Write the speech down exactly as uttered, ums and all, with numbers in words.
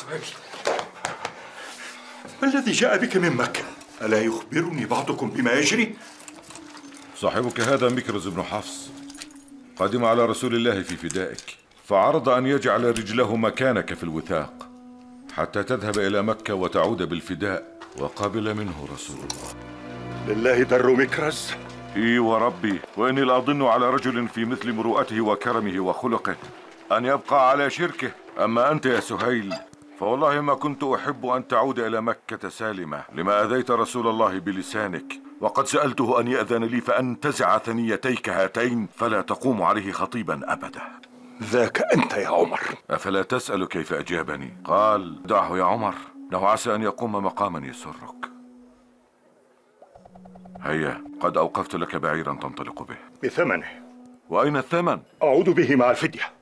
سهيل، ما الذي جاء بك من مكة؟ ألا يخبرني بعضكم بما يجري؟ صاحبك هذا مكرز بن حفص قدم على رسول الله في فدائك، فعرض أن يجعل رجله مكانك في الوثاق حتى تذهب إلى مكة وتعود بالفداء، وقبل منه رسول الله. لله در مكرز؟ إي وربي، وإني لأظن على رجل في مثل مروءته وكرمه وخلقه أن يبقى على شركه. أما أنت يا سهيل فوالله ما كنت أحب أن تعود إلى مكة سالمة، لما أذيت رسول الله بلسانك، وقد سألته أن يأذن لي فأنتزع ثنيتيك هاتين فلا تقوم عليه خطيبا أبدا. ذاك أنت يا عمر. أفلا تسأل كيف أجابني؟ قال: دعه يا عمر، إنه عسى أن يقوم مقاما يسرك. هيا، قد أوقفت لك بعيرا تنطلق به بثمنه. وأين الثمن؟ أعود به مع الفدية.